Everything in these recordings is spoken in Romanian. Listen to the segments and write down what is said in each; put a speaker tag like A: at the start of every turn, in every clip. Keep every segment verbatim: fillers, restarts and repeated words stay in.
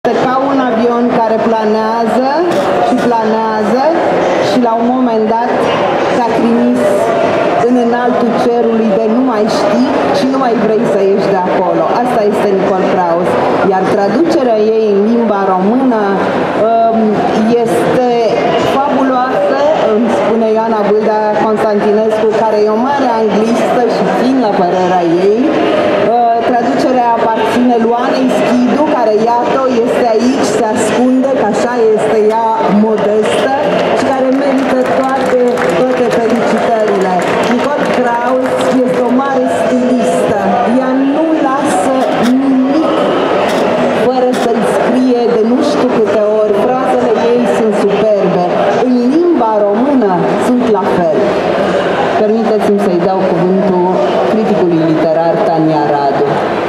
A: Este ca un avion care planează și planează și la un moment dat s-a trimis în înaltul cerului de nu mai știi și nu mai vrei să ieși de acolo. Asta este Nicole Kraus. Iar traducerea ei în limba română este fabuloasă, îmi spune Ioana Bâldea Constantinescu, care e o mare anglistă și țin la părerea ei. Traducerea aparține Luanei Schidu, care iată este aici, se ascunde, că așa este ea modestă și care merită toate, toate felicitările. Nicole Kraus este o mare stilistă. Ea nu lasă nimic fără să-i scrie de nu știu câte ori. Frazele ei sunt superbe. În limba română sunt la fel. Permiteți-mi să-i dau cuvântul criticului literar Tania Radu.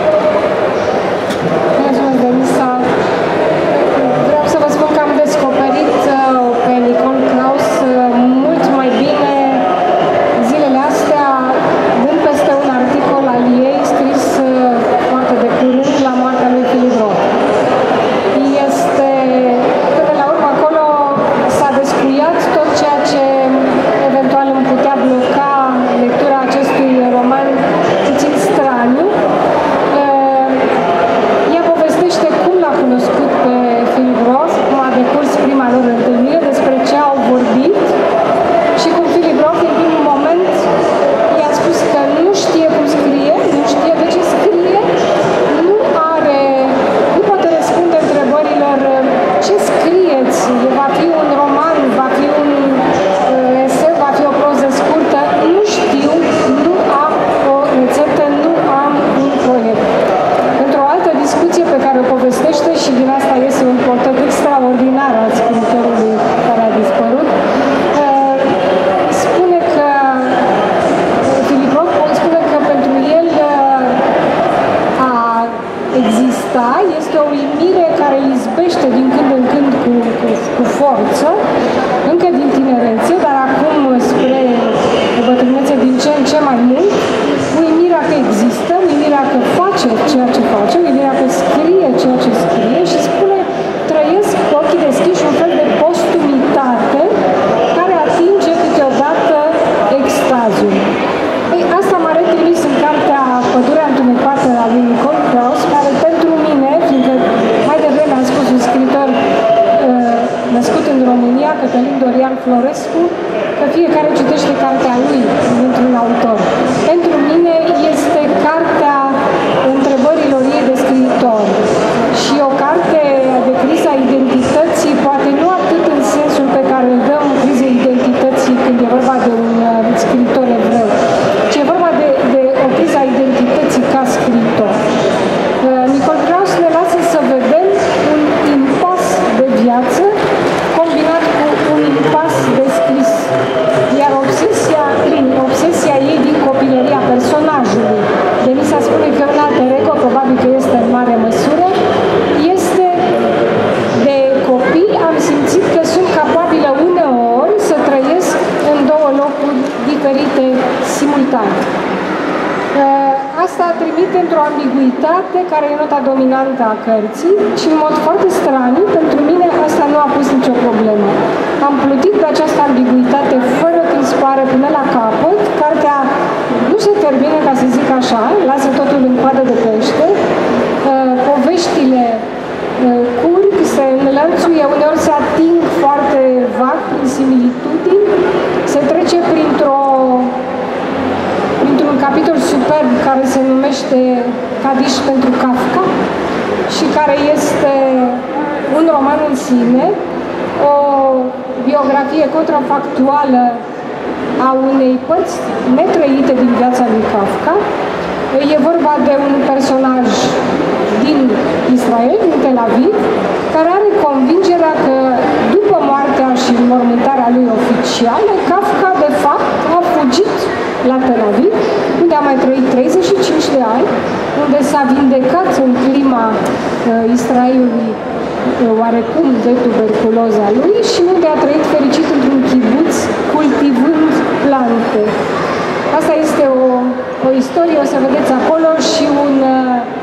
B: Vreau să vă spun că am descoperit pe Nicole Kraus mult mai bine zilele astea, dând peste un articol al ei scris foarte de curând la moartea lui Philip Roth. Este, până la urmă, acolo s-a descuiat tot ceea ce eventual îmi putea bloca lectura acestui roman puțin straniu. Ea povestește cum l-a cunoscut pe Philip Roth, cum a decurs prima lor întâlnire, despre ce au vorbit și cum Philip Roth, în primul moment, i-a spus că nu știe cum scrie, nu știe de ce scrie, nu are, nu poate răspunde întrebărilor ce scrieți, va fi un roman, va fi un uh, eseu, va fi o proză scurtă, nu știu, nu am o rețetă, nu am un proiect. Într-o altă discuție pe care o povestește și din asta iese un portret extraordinar al scriitorului care a dispărut, spune că Philip Roth spune că pentru el a exista este o uimire care îl izbește din când în când cu, cu, cu forță, încă din tinerețe, dar acum spre bătrânețe din ce în ce mai mult, uimirea că există, uimirea că face ceea ce face, uimirea că scrie ceea ce scrie și spune, trăiesc cu ochii deschiși un fel de postumitate care atinge câteodată extazul. Ei, asta m-a retrimis în cartea Pădurea întunecată a lui Nicole Kraus, care pentru mine, fiindcă mai devreme am spus un scriitor uh, născut în România, Cătălin Dorian Florescu, că fiecare citește cartea lui dintr-un autor. Pentru mine este cartea întrebărilor ei de scriitor și o carte de criza identității, poate nu atât în sensul pe care îl dăm crizei identității când e vorba de un uh, scriitor evreu, ci e vorba de, de o criză a identității ca scriitor. Uh, Nicole Kraus ne lasă să vedem un impas de viață combinat cu un impas de scris. Iar obsesia, obsesia ei din copilăria personajului, Denisa spune că un alter ego, probabil că este în mare măsură, este de copil, am simțit că sunt capabilă uneori să trăiesc în două locuri diferite simultan. Asta trimite într-o ambiguitate care e nota dominantă a cărții și în mod foarte straniu, pentru mine asta nu a pus nicio problemă. Am plutit pe această ambiguitate fără tâlspare până la capăt. Cartea nu se termină, ca să zic așa, lasă totul în coadă de pește. Poveștile curg, se înlănțuie, uneori se ating foarte vag prin similitudini, se trece printr-o printr-un capitol superb care se numește Cadiș pentru Kafka și care este un roman în sine, o biografie contrafactuală a unei părți netrăite din viața lui Kafka. E vorba de un personaj din Israel, din Tel Aviv, care are convingerea că după moartea și înmormântarea lui oficială, Kafka de fapt a fugit la Tel Aviv, unde a mai trăit treizeci și cinci de ani, unde s-a vindecat în clima uh, Israelului uh, oarecum de tuberculoza lui și unde a trăit fericit într-un kibuț cultivând plante. Asta este o, o istorie, o să vedeți acolo, și un uh,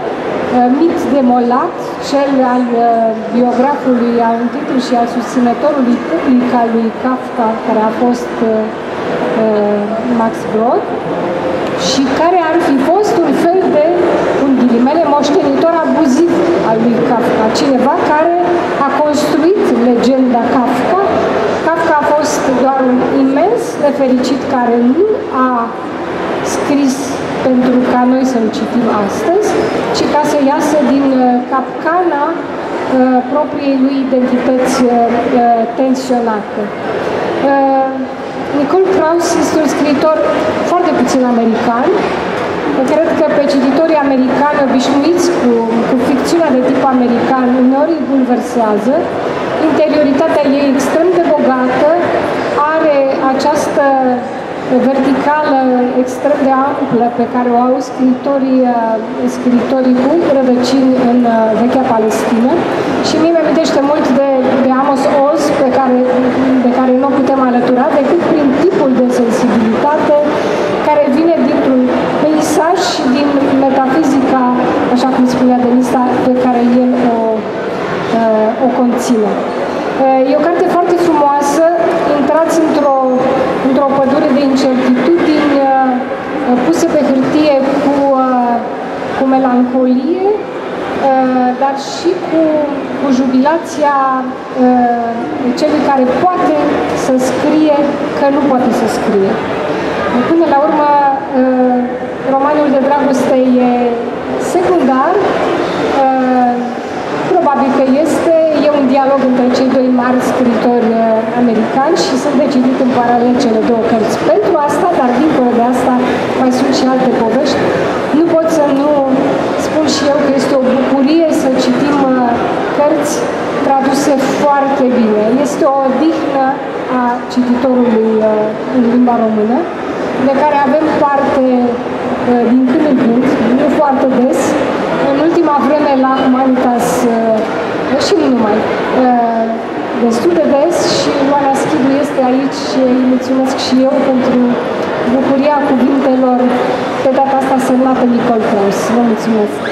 B: Mit demolat, cel al biografului, al titlu și al susținătorului public al lui Kafka, care a fost Max Brod, și care ar fi fost un fel de, un ghilimele, moștenitor abuziv al lui Kafka, cineva care a construit legenda Kafka. Kafka a fost doar un imens nefericit care nu a scris pentru ca noi să-l citim astăzi, ci ca să iasă din capcana uh, propriei lui identități uh, tensionate. Uh, Nicole Krauss este un scriitor foarte puțin american. Cred că pe cititorii americani obișnuiți cu, cu ficțiunea de tip american uneori îi bulversează. Interioritatea ei extrem de bogată, are această verticală extrem de amplă pe care o au scritorii, scritorii cu rădăcini în vechea Palestină și mie mi-amintește mult de, de Amos Oz, pe care, de care nu putem alătura decât prin tipul de sensibilitate care vine dintr-un peisaj și din metafizica, așa cum spunea Denisa, pe care el o, o conține. E o carte foarte frumoasă, intrați într-o într-o pădure de incertitudini puse pe hârtie cu, cu melancolie, dar și cu, cu jubilația celui care poate să scrie că nu poate să scrie. Până la urmă, romanul de dragoste e secundar, probabil că este, e un dialog între cei doi mari scriitori americani și sunt de citit în paralel cele două cărți. Pentru asta, dar dincolo de asta, mai sunt și alte povești. Nu pot să nu spun și eu că este o bucurie să citim cărți traduse foarte bine. Este o odihnă a cititorului în limba română, de care avem parte din când în când, nu foarte des. În ultima vreme la Humanitas și nu numai, destul de des, și Ioana Schidu este aici și îi mulțumesc și eu pentru bucuria cuvintelor, pe data asta semnată Nicole Krauss. Vă mulțumesc!